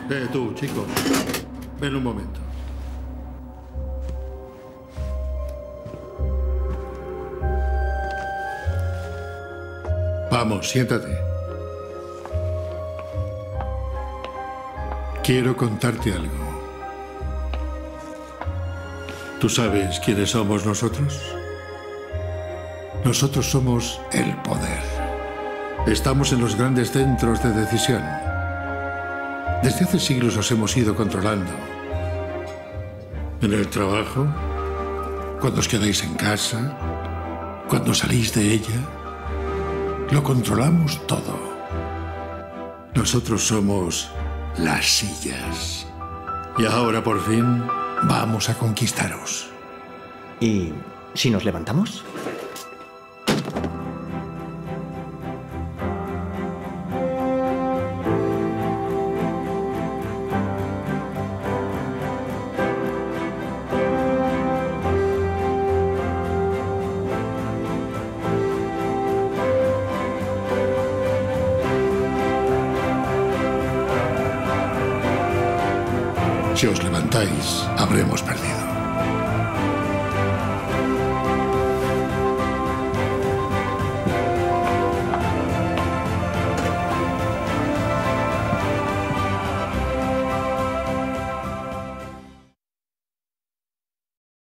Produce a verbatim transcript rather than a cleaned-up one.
Eh, tú, chico. Ven un momento. Vamos, siéntate. Quiero contarte algo. ¿Tú sabes quiénes somos nosotros? Nosotros somos el poder. Estamos en los grandes centros de decisión. Desde hace siglos os hemos ido controlando. En el trabajo, cuando os quedáis en casa, cuando salís de ella, lo controlamos todo. Nosotros somos las sillas. Y ahora, por fin, vamos a conquistaros. ¿Y si nos levantamos? Si os levantáis, habremos perdido.